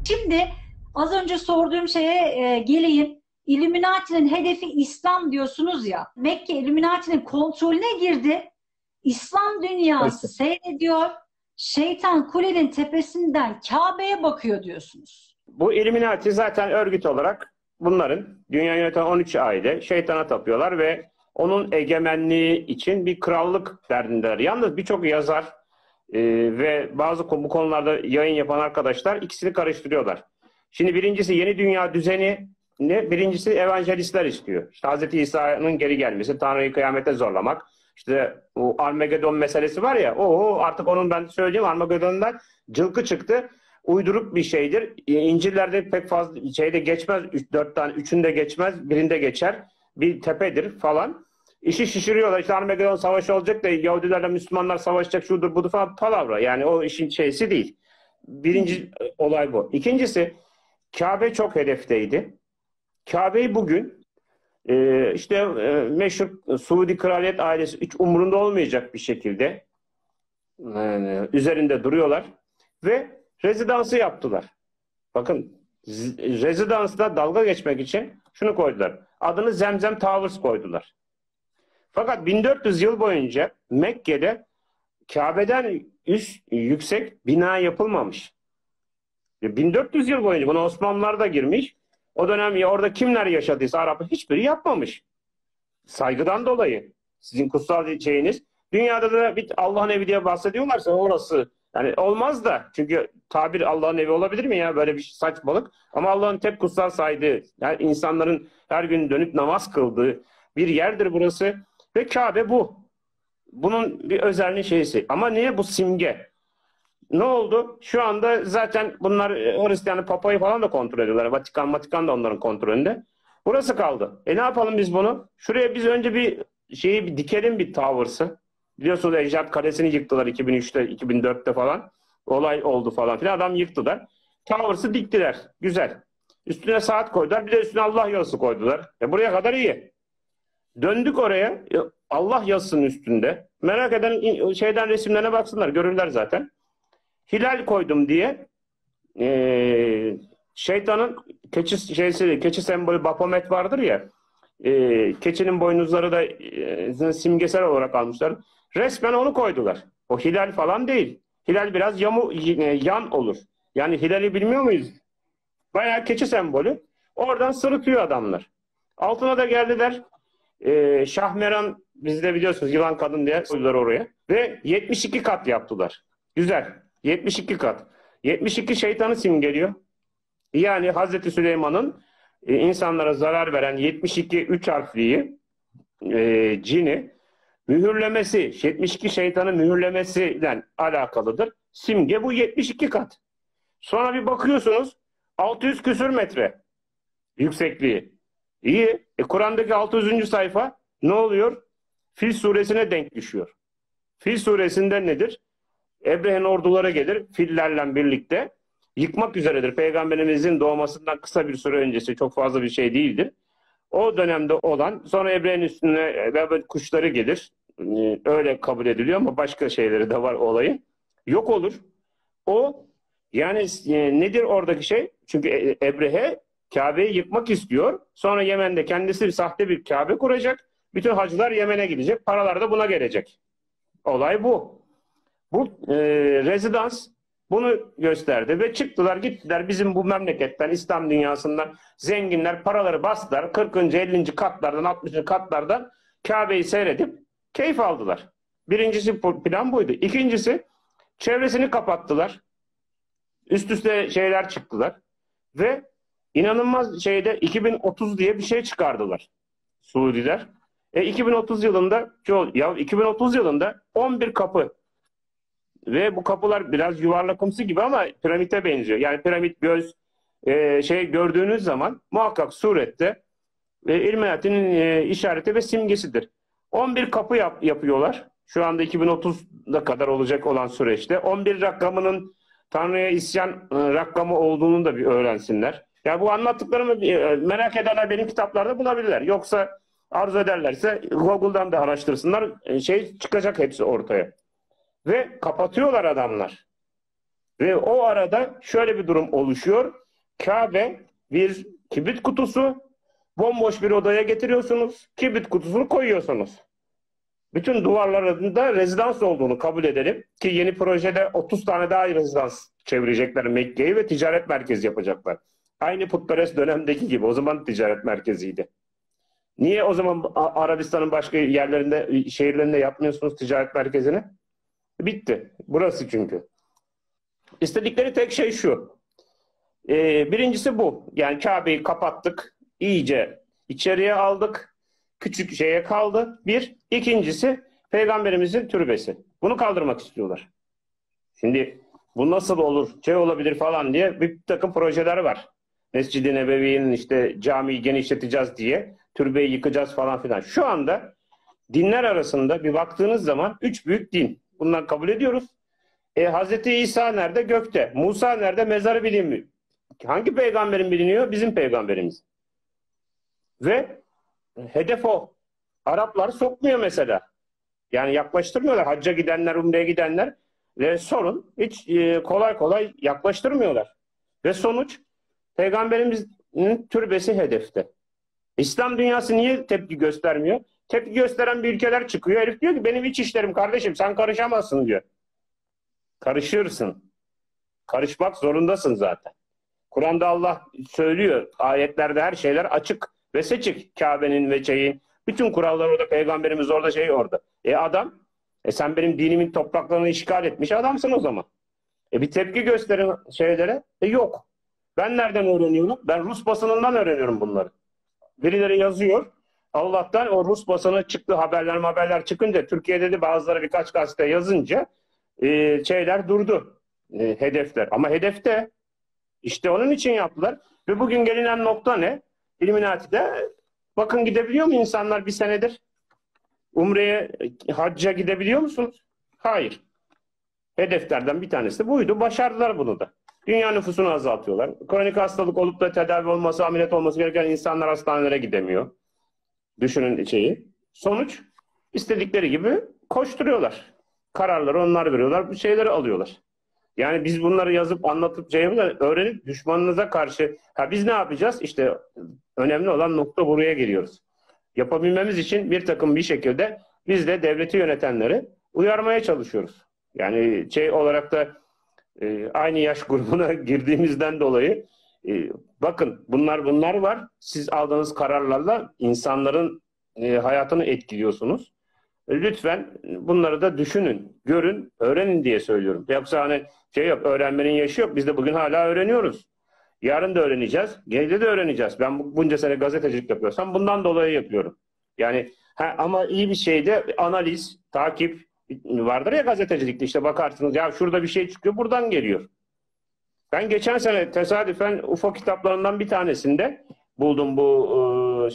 Şimdi az önce sorduğum şeye geleyim. Illuminati'nin hedefi İslam diyorsunuz ya. Mekke Illuminati'nin kontrolüne girdi. İslam dünyası seyrediyor. Şeytan kulenin tepesinden Kabe'ye bakıyor diyorsunuz. Bu Illuminati zaten örgüt olarak bunların dünya yöneten 13 aile şeytana tapıyorlar ve onun egemenliği için bir krallık derdindeler. Yalnız birçok yazar ve bazı bu konularda yayın yapan arkadaşlar ikisini karıştırıyorlar. Şimdi birincisi yeni dünya düzeni ne? Birincisi evangelistler istiyor. İşte Hz. İsa'nın geri gelmesi, Tanrı'yı kıyamete zorlamak. İşte o Armagedon meselesi var ya, o artık onun ben söyleyeyim Armagedon'dan cılkı çıktı. Uyduruk bir şeydir. İncil'lerde pek fazla şeyde geçmez. 4 tane, 3'ünde geçmez, birinde geçer. Bir tepedir falan. İşi şişiriyorlar. İşte Armagedon savaşı olacak da Yahudilerle Müslümanlar savaşacak şudur budur falan palavra. Yani o işin şeysi değil. Birinci olay bu. İkincisi Kabe çok hedefteydi. Kabe'yi bugün meşhur Suudi kraliyet ailesi hiç umurunda olmayacak bir şekilde üzerinde duruyorlar ve rezidansı yaptılar. Bakın rezidansta dalga geçmek için şunu koydular. Adını Zemzem Towers koydular. Fakat 1400 yıl boyunca Mekke'de Kabe'den yüksek bina yapılmamış. 1400 yıl boyunca buna Osmanlılar da girmiş. O dönem ya orada kimler yaşadıysa Arap hiçbiri yapmamış. Saygıdan dolayı. Sizin kutsal şeyiniz. Dünyada da bir Allah'ın evi diye bahsediyorlarsa orası yani olmaz da. Çünkü tabir Allah'ın evi olabilir mi ya? Böyle bir saçmalık. Ama Allah'ın tek kutsal saydığı, yani insanların her gün dönüp namaz kıldığı bir yerdir burası. Ve Kabe bu. Bunun bir özelliği şeysi. Ama niye bu simge? Ne oldu? Şu anda zaten bunlar Hristiyanı Papa'yı falan da kontrol ediyorlar. Vatikan da onların kontrolünde. Burası kaldı. Ne yapalım biz bunu? Şuraya biz önce bir dikelim bir towers'ı. Biliyorsunuz Ecdat Kalesi'ni yıktılar 2003'te, 2004'te falan. Olay oldu falan filan. Adam yıktılar. Towers'ı diktiler. Güzel. Üstüne saat koydular. Bir de üstüne Allah yazısı koydular. Buraya kadar iyi. Döndük oraya. Allah yazısının üstünde. Merak eden resimlerine baksınlar. Görürler zaten. Hilal koydum diye şeytanın keçi sembolü Baphomet vardır ya, keçinin boynuzları da simgesel olarak almışlar. Resmen onu koydular. O hilal falan değil. Hilal biraz yan olur. Yani hilali bilmiyor muyuz? Bayağı keçi sembolü. Oradan sırıtıyor adamlar. Altına da geldiler. Şahmeran bizde biliyorsunuz yılan kadın diye koydular oraya. Ve 72 kat yaptılar. Güzel. 72 kat. 72 şeytanı simgeliyor. Yani Hazreti Süleyman'ın insanlara zarar veren 72 üç harfliyi cini mühürlemesi, 72 şeytanı mühürlemesiyle alakalıdır. Simge bu 72 kat. Sonra bir bakıyorsunuz 600 küsür metre yüksekliği. İyi. Kur'an'daki 600. sayfa ne oluyor? Fil suresine denk düşüyor. Fil suresinde nedir? Ebrehe'nin orduları gelir fillerle birlikte. Yıkmak üzeredir. Peygamberimizin doğmasından kısa bir süre öncesi, çok fazla bir şey değildir. O dönemde olan, sonra Ebrehe'nin üstüne kuşları gelir. Öyle kabul ediliyor ama başka şeyleri de var olayın. Yok olur. O yani nedir oradaki şey? Çünkü Ebrehe Kabe'yi yıkmak istiyor. Sonra Yemen'de kendisi sahte bir Kabe kuracak. Bütün hacılar Yemen'e gidecek. Paralar da buna gelecek. Olay bu. Bu rezidans bunu gösterdi ve çıktılar gittiler bizim bu memleketten, İslam dünyasından zenginler paraları bastılar. 40. 50. katlardan 60. katlardan Kabe'yi seyredip keyif aldılar. Birincisi plan buydu. İkincisi çevresini kapattılar. Üst üste şeyler çıktılar ve inanılmaz 2030 diye bir şey çıkardılar Suudiler. 2030 yılında 11 kapı ve bu kapılar biraz yuvarlakumsu gibi ama piramite benziyor. Yani piramit göz gördüğünüz zaman muhakkak surette Illuminati'nin işareti ve simgesidir. 11 kapı yapıyorlar. Şu anda 2030'da kadar olacak olan süreçte. 11 rakamının Tanrı'ya isyan rakamı olduğunu da bir öğrensinler. Yani bu anlattıklarımı merak edenler benim kitaplarda bulabilirler. Yoksa arzu ederlerse Google'dan da araştırsınlar. Çıkacak hepsi ortaya. Ve kapatıyorlar adamlar. Ve o arada şöyle bir durum oluşuyor. Kabe bir kibrit kutusu, bomboş bir odaya getiriyorsunuz, kibrit kutusunu koyuyorsunuz. Bütün duvarlarında rezidans olduğunu kabul edelim ki yeni projede 30 tane daha rezidans çevirecekler Mekke'yi ve ticaret merkezi yapacaklar. Aynı putperest dönemdeki gibi, o zaman ticaret merkeziydi. Niye o zaman Arabistan'ın başka yerlerinde, şehirlerinde yapmıyorsunuz ticaret merkezini? Bitti. Burası çünkü. İstedikleri tek şey şu. Birincisi bu. Yani Kabe'yi kapattık. İyice içeriye aldık. Küçük şeye kaldı. Bir. İkincisi Peygamberimizin türbesi. Bunu kaldırmak istiyorlar. Şimdi bu nasıl olur, şey olabilir falan diye bir takım projeler var. Mescid-i Nebevi'nin işte camiyi genişleteceğiz diye, türbeyi yıkacağız falan filan. Şu anda dinler arasında bir baktığınız zaman 3 büyük din. Bundan kabul ediyoruz. Hazreti İsa nerede? Gökte. Musa nerede? Mezarı bilinmiyor. Hangi peygamberin biliniyor? Bizim peygamberimiz. Ve hedef o. Araplar sokmuyor mesela. Yani yaklaştırmıyorlar. Hacca gidenler, umreye gidenler ve sorun hiç kolay kolay yaklaştırmıyorlar. Ve sonuç peygamberimizin türbesi hedefte. İslam dünyası niye tepki göstermiyor? Tepki gösteren bir ülkeler çıkıyor. Herif diyor ki benim iç işlerim kardeşim, sen karışamazsın diyor. Karışırsın. Karışmak zorundasın zaten. Kur'an'da Allah söylüyor. Ayetlerde her şeyler açık ve seçik. Kabe'nin ve şeyin. Bütün kurallar orada. Peygamberimiz orada, şey orada. Adam. Sen benim dinimin topraklarını işgal etmiş adamsın o zaman. Bir tepki gösterin şeylere. Yok. Ben nereden öğreniyorum? Ben Rus basınından öğreniyorum bunları. Birileri yazıyor. Allah'tan o Rus basını çıktı, haberler çıkınca, Türkiye'de de bazıları birkaç gazete yazınca şeyler durdu. Hedefler. Ama hedefte işte onun için yaptılar. Ve bugün gelinen nokta ne? İlluminati'de bakın gidebiliyor mu insanlar bir senedir? Umre'ye, hacca gidebiliyor musunuz? Hayır. Hedeflerden bir tanesi buydu. Başardılar bunu da. Dünya nüfusunu azaltıyorlar. Kronik hastalık olup da tedavi olması, ameliyat olması gereken insanlar hastanelere gidemiyor. Düşünün şeyi. Sonuç istedikleri gibi koşturuyorlar. Kararları onlar veriyorlar. Bir şeyleri alıyorlar. Yani biz bunları yazıp anlatıp öğrenip düşmanınıza karşı biz ne yapacağız? İşte önemli olan nokta, buraya geliyoruz. Yapabilmemiz için bir şekilde biz de devleti yönetenleri uyarmaya çalışıyoruz. Yani olarak da aynı yaş grubuna girdiğimizden dolayı bakın bunlar var. Siz aldığınız kararlarla insanların hayatını etkiliyorsunuz. Lütfen bunları da düşünün, görün, öğrenin diye söylüyorum. Yoksa hani yok, öğrenmenin yaşı yok. Biz de bugün hala öğreniyoruz. Yarın da öğreneceğiz, gelecekte de öğreneceğiz. Ben bunca sene gazetecilik yapıyorsam bundan dolayı yapıyorum. Yani ama iyi bir şeyde analiz, takip vardır ya gazetecilikte, işte bakarsınız ya şurada bir şey çıkıyor, buradan geliyor. Ben geçen sene tesadüfen UFO kitaplarından bir tanesinde buldum bu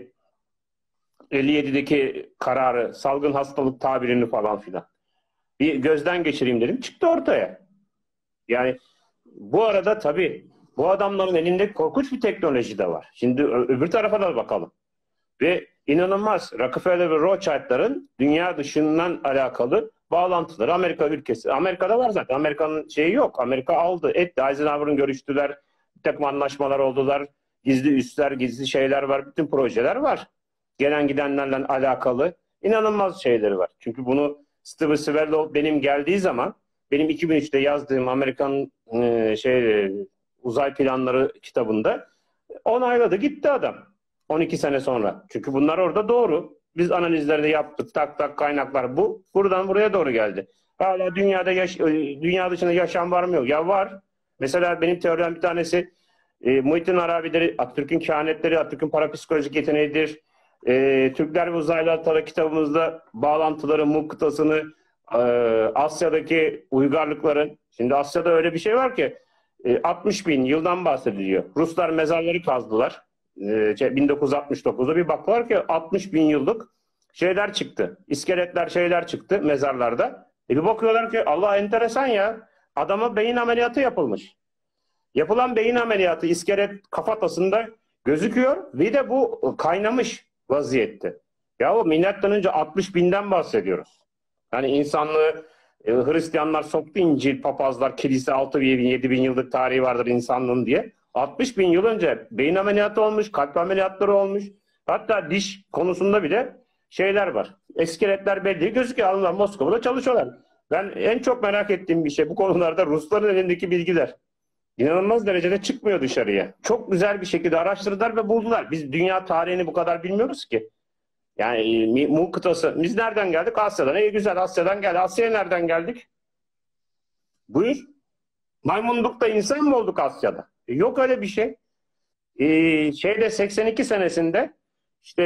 57'deki kararı, salgın hastalık tabirini falan filan. Bir gözden geçireyim dedim. Çıktı ortaya. Yani bu arada tabii bu adamların elinde korkunç bir teknoloji de var. Şimdi öbür tarafa da bakalım. Ve inanılmaz Rockefeller ve Rothschild'ların dünya dışından alakalı bağlantıları Amerika ülkesi. Amerika'da var zaten. Amerika'nın şeyi yok. Amerika aldı, etti. Eisenhower'ın görüştüler. Bir takım anlaşmalar oldular. Gizli üsler, gizli şeyler var. Bütün projeler var. Gelen gidenlerle alakalı inanılmaz şeyleri var. Çünkü bunu Steven Swallow benim geldiği zaman, benim 2003'te yazdığım Amerikan uzay planları kitabında onayladı, gitti adam. 12 sene sonra. Çünkü bunlar orada doğru. Biz analizlerini yaptık. Tak tak kaynaklar bu. Buradan buraya doğru geldi. Hala dünya dışında yaşam var mı yok? Ya var. Mesela benim teorem bir tanesi Muhittin Arabi'leri, Atatürk'ün kehanetleri, Atatürk'ün parapsikolojik yeteneğidir. Türkler ve Uzaylılar Tarih kitabımızda bağlantıları, Muğ kıtasını, Asya'daki uygarlıkların, şimdi Asya'da öyle bir şey var ki 60 bin yıldan bahsediliyor. Ruslar mezarları kazdılar. 1969'da bir baktılar ki 60 bin yıllık şeyler çıktı. İskeletler, şeyler çıktı mezarlarda. Bir bakıyorlar ki Allah, enteresan ya. Adama beyin ameliyatı yapılmış. Yapılan beyin ameliyatı iskelet kafatasında gözüküyor ve de bu kaynamış vaziyette. Yahu milattan önce 60 binden bahsediyoruz. Yani insanlığı Hristiyanlar soktu İncil, papazlar, kilise 6.000-7.000 yıllık tarihi vardır insanlığın diye. 60 bin yıl önce beyin ameliyatı olmuş, kalp ameliyatları olmuş. Hatta diş konusunda bile şeyler var. İskeletler belli gözüküyor. Alınlar Moskova'da çalışıyorlar. Ben en çok merak ettiğim bir şey bu konularda Rusların elindeki bilgiler. İnanılmaz derecede çıkmıyor dışarıya. Çok güzel bir şekilde araştırdılar ve buldular. Biz dünya tarihini bu kadar bilmiyoruz ki. Yani Mu kıtası. Biz nereden geldik? Asya'dan. Güzel Asya'dan geldik. Asya'ya nereden geldik? Buyur. Maymunlukta insan mı olduk Asya'da? Yok öyle bir şey. 82 senesinde işte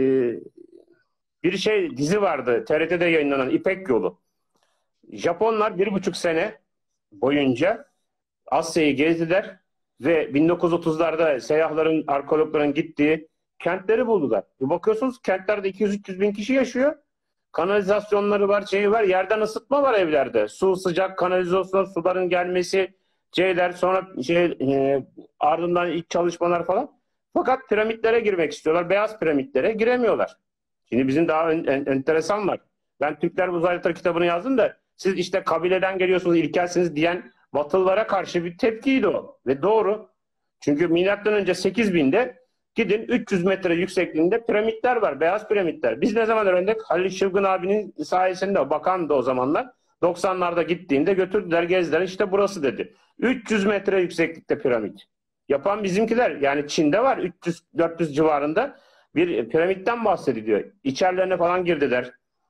bir dizi vardı. TRT'de yayınlanan İpek Yolu. Japonlar 1,5 sene boyunca Asya'yı gezdiler ve 1930'larda seyyahların, arkeologların gittiği kentleri buldular. Bakıyorsunuz kentlerde 200-300 bin kişi yaşıyor. Kanalizasyonları var, var. Yerden ısıtma var evlerde. Su sıcak, kanalizasyon, suların gelmesi, sonra ardından ilk çalışmalar falan. Fakat piramitlere girmek istiyorlar. Beyaz piramitlere giremiyorlar. Şimdi bizim daha enteresan var. Ben Türkler Uzaylılar kitabını yazdım da siz işte kabileden geliyorsunuz, ilkelsiniz diyen Batılılara karşı bir tepkiydi o. Ve doğru. Çünkü milattan önce 8000'de gidin 300 metre yüksekliğinde piramitler var. Beyaz piramitler. Biz ne zaman öğrendik? Halil Şılgın abinin sayesinde, bakan da o zamanlar. 90'larda gittiğinde götürdüler, gezdiler. İşte burası dedi. 300 metre yükseklikte piramit. Yapan bizimkiler. Yani Çin'de var 300-400 civarında bir piramitten bahsediliyor. İçerilerine falan girdiler.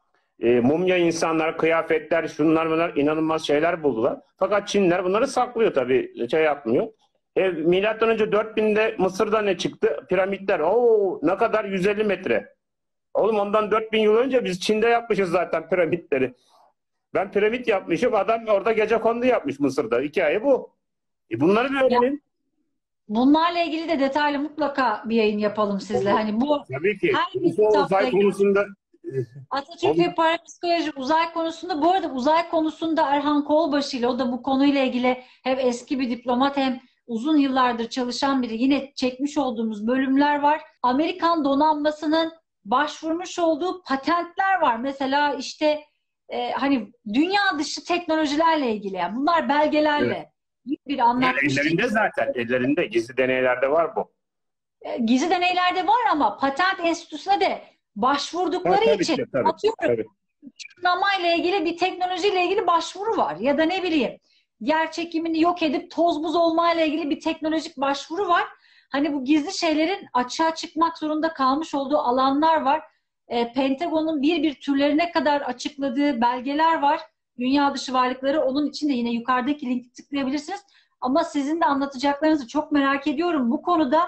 Mumya insanlar, kıyafetler, şunlar bunlar inanılmaz şeyler buldular. Fakat Çinliler bunları saklıyor tabii. Yapmıyor. Milattan önce 4000'de Mısır'da ne çıktı? Piramitler. Ne kadar? 150 metre. Oğlum ondan 4000 yıl önce biz Çin'de yapmışız zaten piramitleri. Ben piramit yapmışım. Adam orada gecekondu yapmış Mısır'da. Hikaye bu. Bunları da öğrenin. Bunlarla ilgili de detaylı mutlaka bir yayın yapalım sizle. Hani bu tabii ki. her bir Uzay konusunda Atatürk ve parapsikoloji uzay konusunda, bu arada uzay konusunda Erhan Kolbaşı ile, o da bu konuyla ilgili hem eski bir diplomat hem uzun yıllardır çalışan biri, yine çekmiş olduğumuz bölümler var. Amerikan donanmasının başvurmuş olduğu patentler var. Mesela işte hani dünya dışı teknolojilerle ilgili. Yani bunlar belgelerle bir anlatmış. Ellerinde zaten. Ellerinde. Gizli deneylerde var bu. Gizli deneylerde var ama patent enstitüsüne de başvurdukları için atıyorum ışınlamayla ilgili bir teknolojiyle ilgili başvuru var. Ya da ne bileyim yer çekimini yok edip toz buz olmayla ilgili bir teknolojik başvuru var. Hani bu gizli şeylerin açığa çıkmak zorunda kalmış olduğu alanlar var. Pentagon'un bir türlerine kadar açıkladığı belgeler var. Dünya dışı varlıkları, onun için de yine yukarıdaki linki tıklayabilirsiniz. Ama sizin de anlatacaklarınızı çok merak ediyorum bu konuda.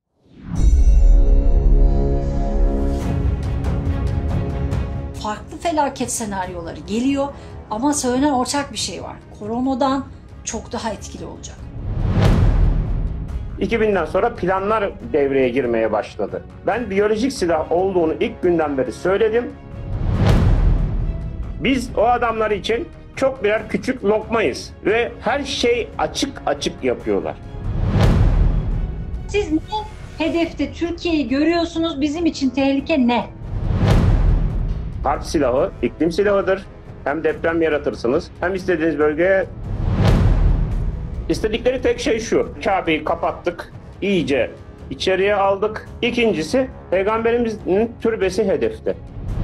Farklı felaket senaryoları geliyor ama söylenen ortak bir şey var. Koronadan çok daha etkili olacak. 2000'den sonra planlar devreye girmeye başladı. Ben biyolojik silah olduğunu ilk günden beri söyledim. Biz o adamlar için çok birer küçük lokmayız ve her şey açık açık yapıyorlar. Siz ne hedefte Türkiye'yi görüyorsunuz? Bizim için tehlike ne? Harp silahı, iklim silahıdır. Hem deprem yaratırsınız, hem istediğiniz bölgeye... İstedikleri tek şey şu: Kabe'yi kapattık, iyice içeriye aldık. İkincisi, Peygamberimizin türbesi hedefte.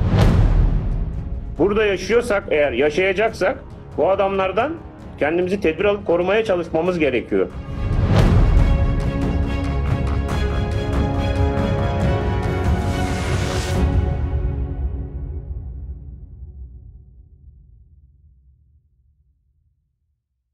Burada yaşıyorsak, eğer yaşayacaksak bu adamlardan kendimizi tedbir alıp korumaya çalışmamız gerekiyor.